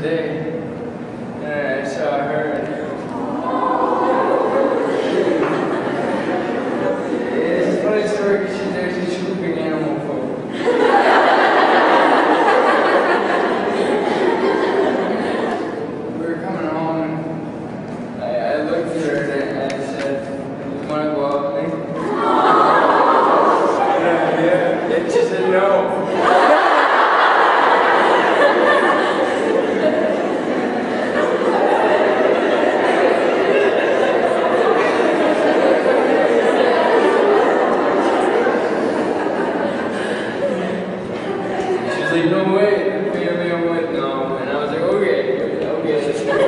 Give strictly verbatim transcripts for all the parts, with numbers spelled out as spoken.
day, and I saw her. And it's a funny story because she's actually swooping animal folk. We were coming home. I, I looked at her and I said, "You want to go out with me?" Yeah, yeah. And she said no. Like, no way, maybe I would, no. And I was like, okay, okay, let's go.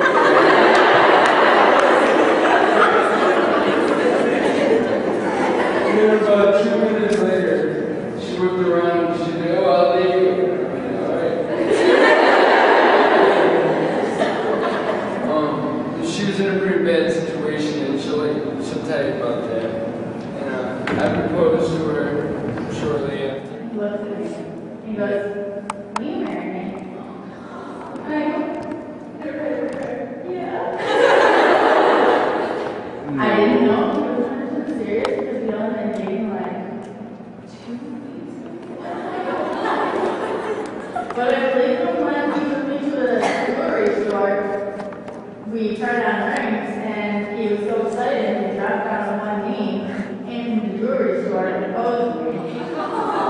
And then about two minutes later, she whipped around and she said, oh, I'll leave you. Alright. um, she was in a pretty bad situation and she'll, like, she'll tell you about that. And uh, I proposed to her shortly after. He looks at me. He goes, will you marry me? And I go, yeah. No. I didn't know he was one hundred percent serious because we only been dating like two weeks. But I believe him when he took me to the jewelry store, we tried on rings and he was so excited he dropped down on one knee in the jewelry store and proposed to me.